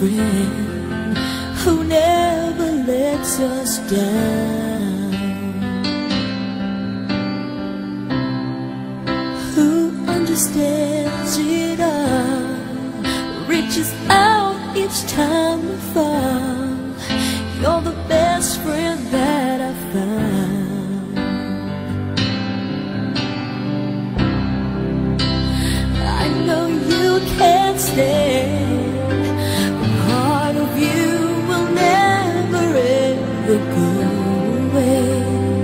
friend who never lets us down, who understands it all, reaches out each time we fall. You're the best friend that I found. I know you can't stand, but part of you will never ever go away.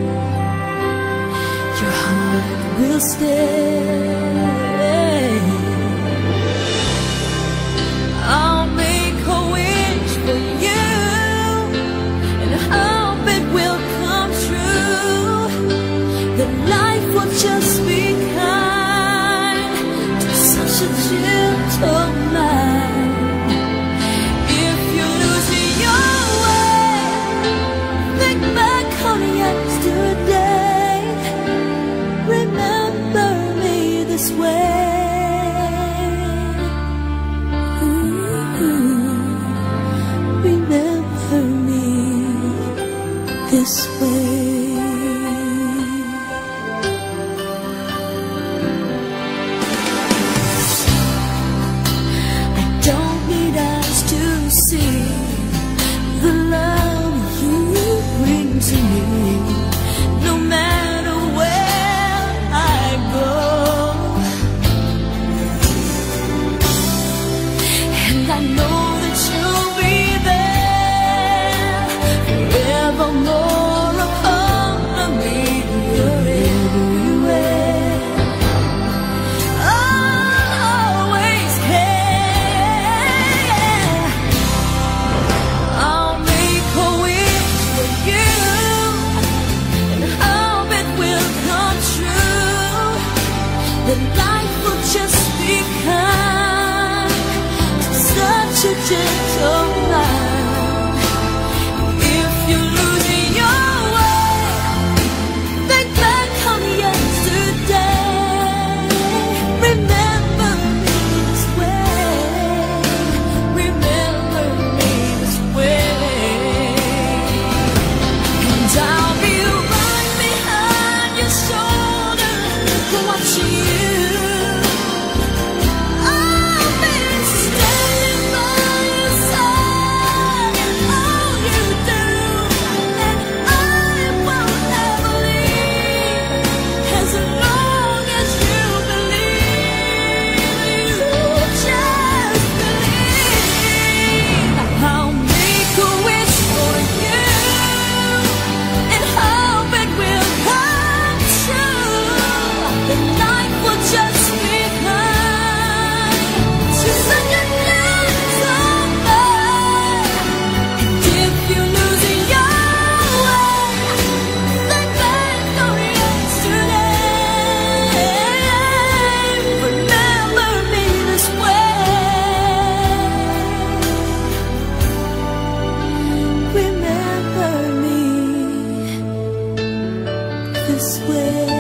Your heart will stay. I'll make a wish for you and hope it will come true, that life will just be kind to such a gentle mind. If you lose your way, think back on yesterday. Remember me this way. Remember me this way. I don't need eyes to see the love you bring to me, no matter where I go. And I know that you'll be there forevermore upon me, everywhere. I'll always care. I'll make a wish for you and hope it will come true, that life will just be kind to such a gentle mind. If you lose your way, think back on yesterday. Remember me this way. Remember me this way. And I'll be right behind your shoulder, watching you. I'll be standing by your side in all you do, and I won't ever leave as long as you believe. You just believe. I'll make a wish for you and hope it will come true, that life will just be kind to such a gentle mind. And if you lose your way, think back on yesterday. Remember me this way. Remember me this way.